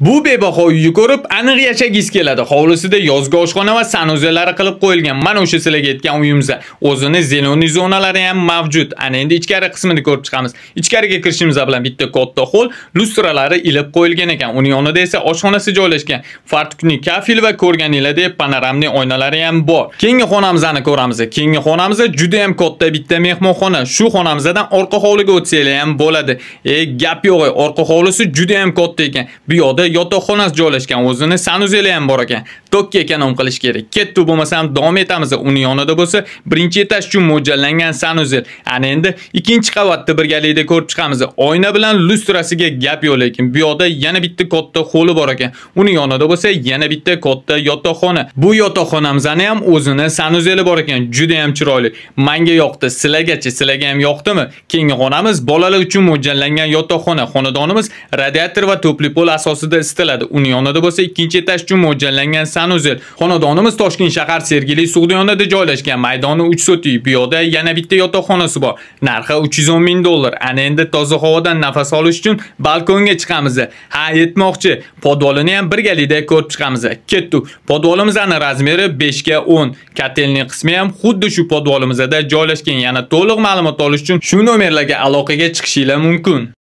Bu bebaho uyni ko'rib, aniq yashagingiz keladi. Hovlisida yozgi oshxona va sanuzelari qilib qo'yilgan. Mana o'sha sizlarga aytgan uyimizda o'zini zeleniy zonalari ham mavjud. Ana endi ichkari qismini ko'rib chiqamiz. Ichkariga kirishimiz bilan bitta katta hol, lustralari ilib qo'yilgan ekan. Uning yonida esa oshxonasi joylashgan. Fartukli kafel va ko'rganinglardek panoramli oynalari ham bor. Keyingi xonamizni ko'ramiz. Keyingi xonamiz juda ham katta bitta mehmonxona. Shu xonamizdan orqa hovliga o'tsanglar ham bo'ladi. Gap yo'q, orqa hovlisi juda ham katta ekan. Bu yoqda yotoqxonasi joylashgan, o'zini sanuzeli ham bor ekan. Tokka ekonom qilish kerak. Ketdi bo'lmasam davom etamiz. Uning yonida bo'lsa, birinchi etaj uchun mo'ljallangan sanuzel. Ana endi ikkinchi qavatda birgalikda ko'rib chiqamiz. Oyna bilan lustrasiga gap yo'q, lekin bu yoqda yana bitta katta holi bor ekan. Uning yonida bo'lsa, yana bitta katta yotoqxona. Bu yotoqxonamizning ham o'zini sanuzeli bor ekan. Juda ham chiroyli. Menga yoqdi. Sizlarga ham yoqdimi? Keyingi xonamiz bolalar uchun mo'ljallangan yotoqxona. Xonadonimiz radiator va to'pli pol asosida isitiladi. Uning yonida bo'lsa, ikkinchi etaj uchun mo'ljallangan sanuzel. Xonadonimiz Toshkent shahar Sergili Sug'diyonada joylashgan. Maydoni 3 sotix. Bu yoqda yana bitta yotoqxonasi bor. Narxi $310 ming. Ana endi toza havodan nafas olish uchun balkonga chiqamiz. Ha, aytmoqchi, podvolini ham birgalikda ko'rib chiqamiz. Ketdik. Podvolimizning razmeri 5 ga 10. Kotelning qismi ham xuddi shu podvolimizda joylashgan. Yana to'liq ma'lumot olish uchun shu nomerlarga aloqaga chiqishingiz mumkin.